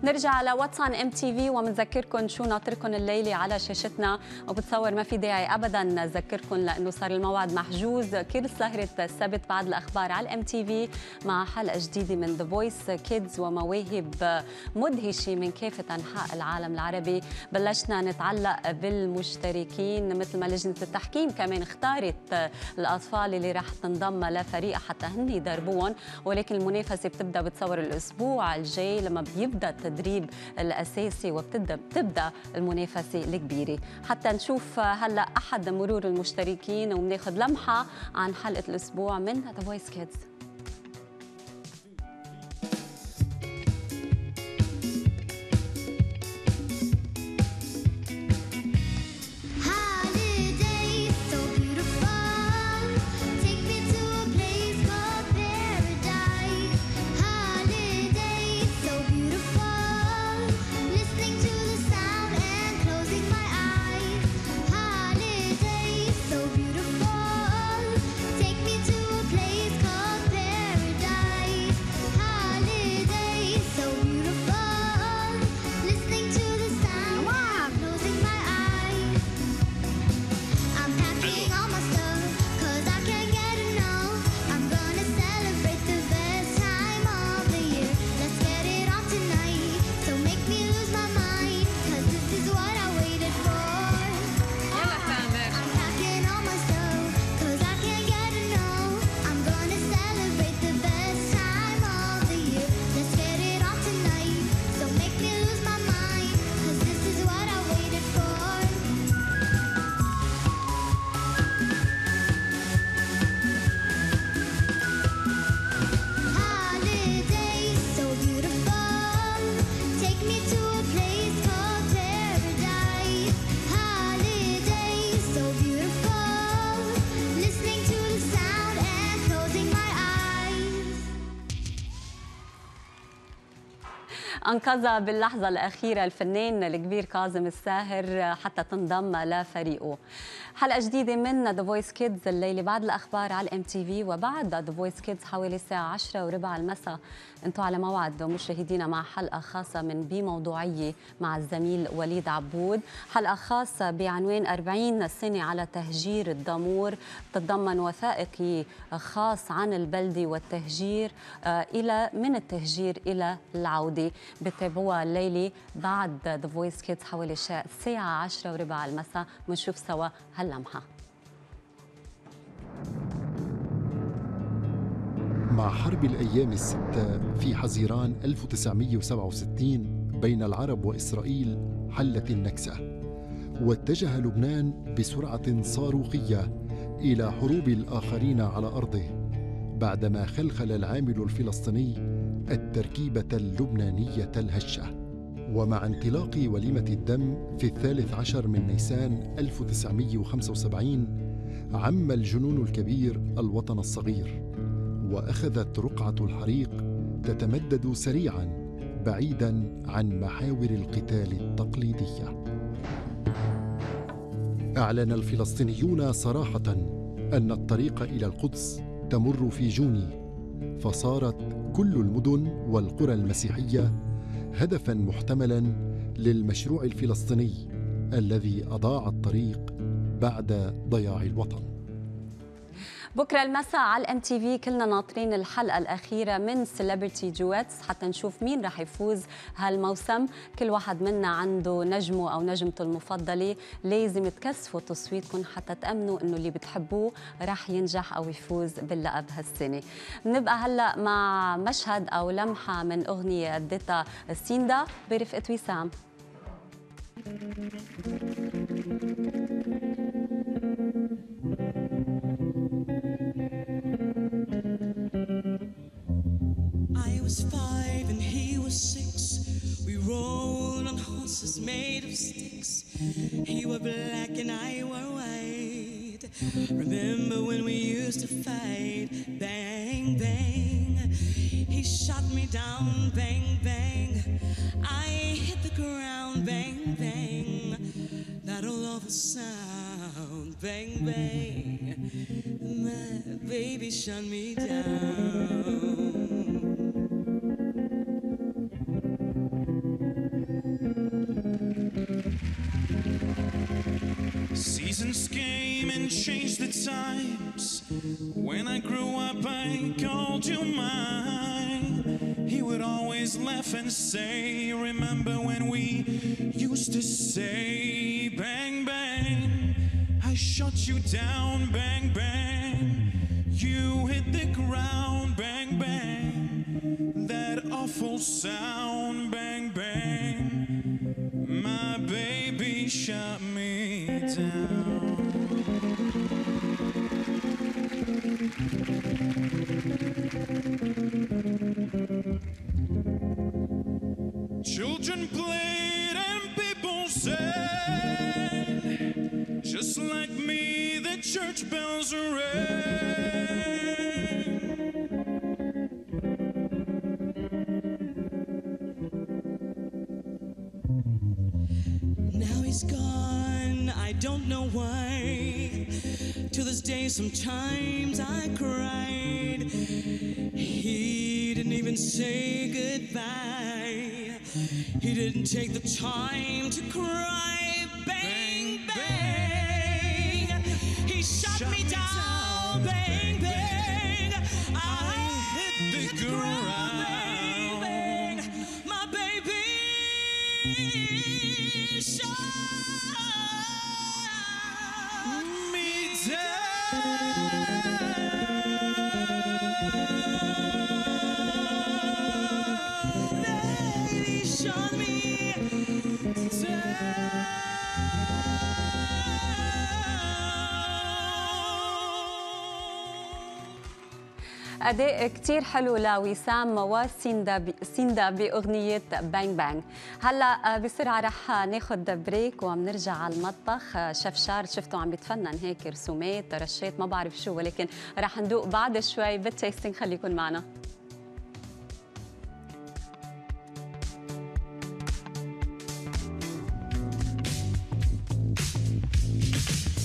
نرجع على واتس عن ام تي في وبنذكركم شو ناطركم الليله على شاشتنا، وبتصور ما في داعي ابدا نذكركم لانه صار الموعد محجوز كل سهره السبت بعد الاخبار على الام تي في مع حلقه جديده من ذا فويس كيدز ومواهب مدهشه من كافه انحاء العالم العربي. بلشنا نتعلق بالمشتركين مثل ما لجنه التحكيم كمان اختارت الاطفال اللي راح تنضم لفريق حتى هن يدربوهم، ولكن المنافسه بتبدا بتصور الاسبوع الجاي لما بيبدا التدريب الاساسي وبتبدا المنافسه الكبيره. حتى نشوف هلا احد مرور المشتركين وبناخذ لمحه عن حلقه الاسبوع من ذا فويس كيدز. أنقذ باللحظة الأخيرة الفنان الكبير كاظم الساهر حتى تنضم لفريقه. حلقة جديدة من ذا فويس كيدز الليلة بعد الأخبار على الام تي في، وبعد ذا فويس كيدز حوالي الساعة 10:15 المساء انتم على موعد مشاهدينا مع حلقة خاصة من بموضوعية مع الزميل وليد عبود. حلقة خاصة بعنوان 40 سنة على تهجير الدامور، تتضمن وثائقي خاص عن البلدة والتهجير من التهجير إلى العودة. بتابعوها الليلة بعد ذا فويس كيدز حوالي الساعة 10:15 المساء. بنشوف سوا هاللمحة. مع حرب الأيام الستة في حزيران 1967 بين العرب وإسرائيل حلت النكسة، واتجه لبنان بسرعة صاروخية إلى حروب الآخرين على أرضه بعدما خلخل العامل الفلسطيني التركيبة اللبنانية الهشة. ومع انطلاق وليمة الدم في 13 من نيسان 1975 عم الجنون الكبير الوطن الصغير، وأخذت رقعة الحريق تتمدد سريعاً بعيداً عن محاور القتال التقليدية. أعلن الفلسطينيون صراحة أن الطريق إلى القدس تمر في جوني، فصارت كل المدن والقرى المسيحية هدفاً محتملاً للمشروع الفلسطيني الذي أضاع الطريق بعد ضياع الوطن. بكره المساء على الام تي في كلنا ناطرين الحلقه الاخيره من سيلبرتي جواتس حتى نشوف مين رح يفوز هالموسم. كل واحد منا عنده نجمه او نجمته المفضله، لازم تكثفوا تصويتكم حتى تامنوا انه اللي بتحبوه رح ينجح او يفوز باللقب هالسنه. بنبقى هلا مع مشهد او لمحه من اغنيه ادتها سيندا برفقه وسام. I was 5 and he was 6. We rode on horses made of sticks. He were black and I were white. Remember when we used to fight? Bang, bang. He shot me down. Bang, bang. I hit the ground. Bang, bang. That all of a sound. Bang, bang. My baby shut me down. changed the times. When I grew up, I called you mine. He would always laugh and say, remember when we used to say, bang, bang. I shot you down, bang, bang. You hit the ground, bang, bang. That awful sound, bang, bang. My baby shot me down. Children played and people said, just like me, the church bells rang. Now he's gone, I don't know why. To this day, sometimes I cried. He didn't even say goodbye. He didn't take the time to cry. Bang, bang. He shot me down. Bang, bang. I hit the ground. Bang, bang. My baby shot me down. He shot me down. أداء كتير حلو لوسام وسيندا بأغنية بانج بانج. هلا بسرعة رح ناخد بريك ومنرجع على المطبخ. شيف شارد شفتوا عم بيتفنن هيك رسومات رشات ما بعرف شو، ولكن رح ندوق بعد شوي بالتيستينج. خليكن معنا.